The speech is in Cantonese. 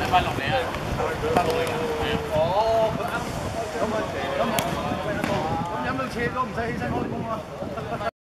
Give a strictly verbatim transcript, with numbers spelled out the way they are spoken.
翻落嚟啊！翻落嚟㗎，係啊。 哦，佢啱。咁啊，咁咁咁飲到斜咗，唔使起身開工啊！